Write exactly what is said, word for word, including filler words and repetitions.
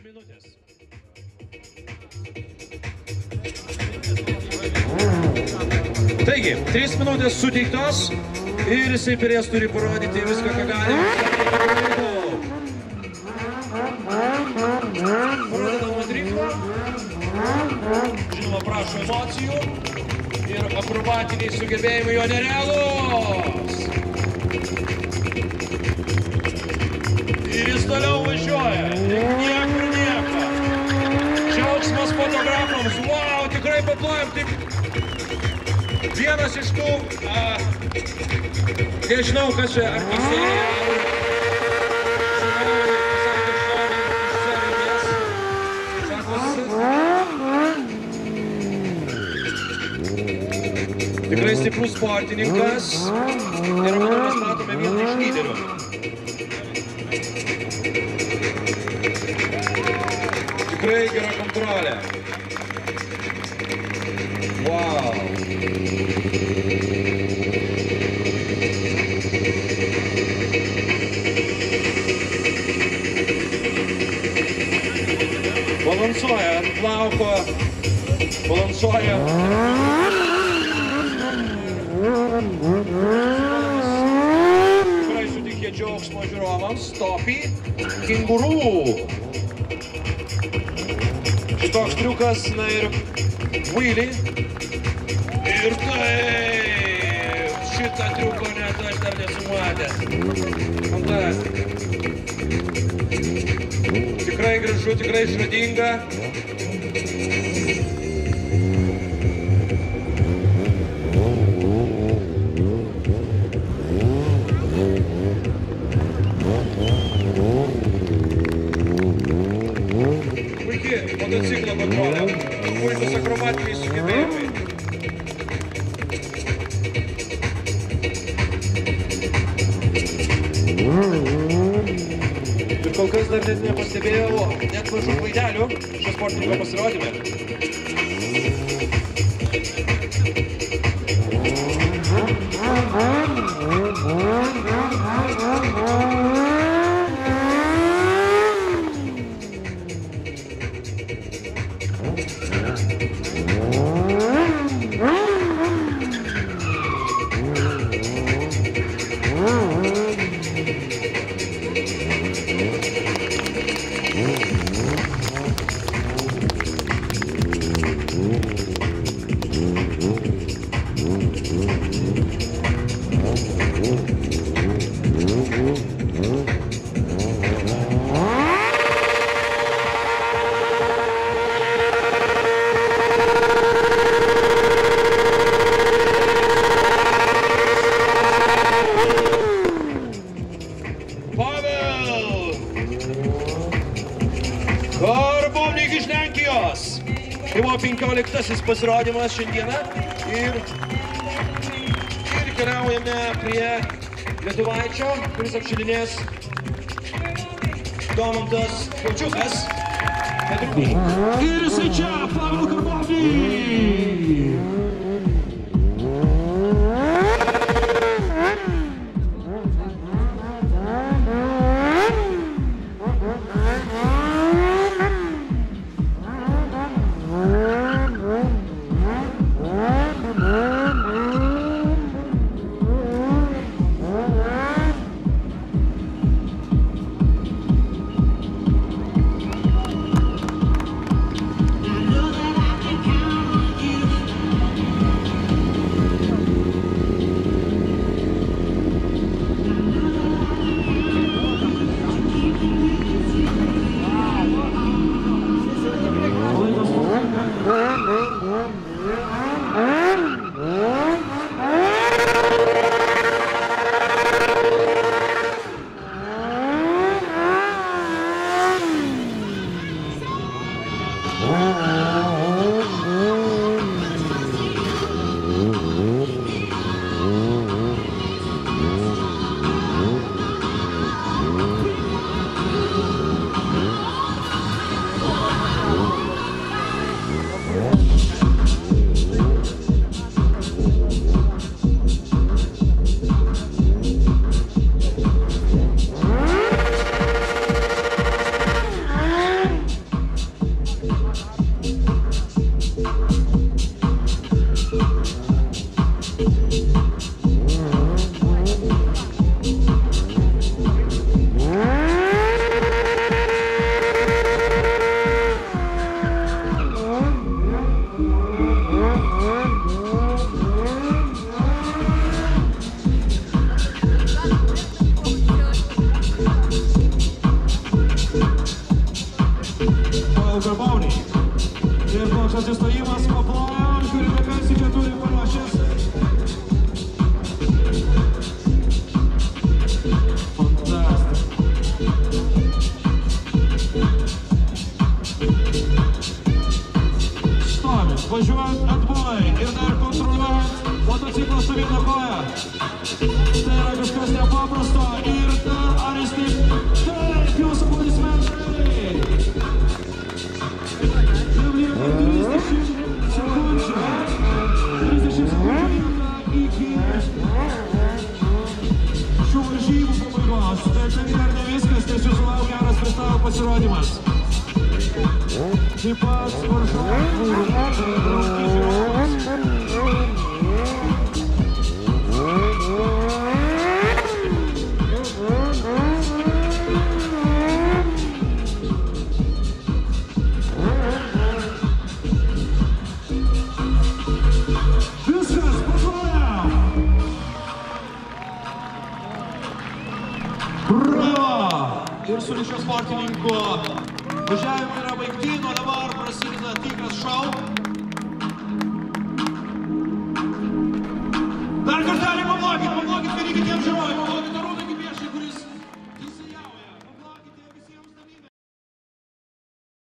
minutės. Taigi, trys minutės suteiktos ir jisai perės turi parodyti viską, ką gali. Pradeda nuo drifto. Žinoma, prašo emocijų ir akrobatiniai sugebėjimai jo nerealūs. Ir jis toliau važiuoja. Niekur nieko. Džiaugsmas fotografams. Wow, tikrai paplojam. Taip. Vienas iš tų, a, nežinau, kas čia, ar teisėjai, ar žiūrovai, pasakė, iš tikrai stiprus sportininkas ir manau, mes matome vieną iš lyderių. Tikrai gera kontrolė. Wow. Balansuoja ant plauko, balansuoja. Tikrai suteikė džiaugsmo žiūrovams. Topį, kangaroo. Šitoks triukas, na ir wheelie. Ir taip, šitą triuko net aš dar nesu matęs. Fantastika. Tikrai gražu, tikrai išradinga. Puikiai motociklo kontrolė, puikus akrobatiniai sugebėjimai. Ir kol kas dar net nepastebėjau net mažų klaidelių šio sportininko pasirodyme. Pawel Karbownik iš Lenkijos. Tai buvo penkioliktasis pasirodymas šiandieną ir, ir keliaujame prie lietuvaičio, kuris apšilinės Domantas Kaučiukas. Ir jisai čia, Pawel Karbownik! Pawel Karbownik. Ir plokščias įstojimas paplojo, žiūrime, kas čia turi paruošęs. Fantastika. Stovi, važiuojant atbulai ir dar kontroliuojant motociklą su viena koja. Tai yra kažkas nepaprasto ir dar ar jis taip, taip, jūsų aplodismentai. Jam lieka trisdešimt sekundžių. trisdešimt sekundžių iki šių varžybų pabaigos. Tai tai dar ne viskas, nes jūsų laukia geras freestyle pasirodymas. Taip pat varžovų rungtynių. Ir su šio sportininku važiavimai yra baigti, nuo dabar prasideda tikras šou. Dar kartelį paplokit, paplokit vieni kitiems žiūrovams.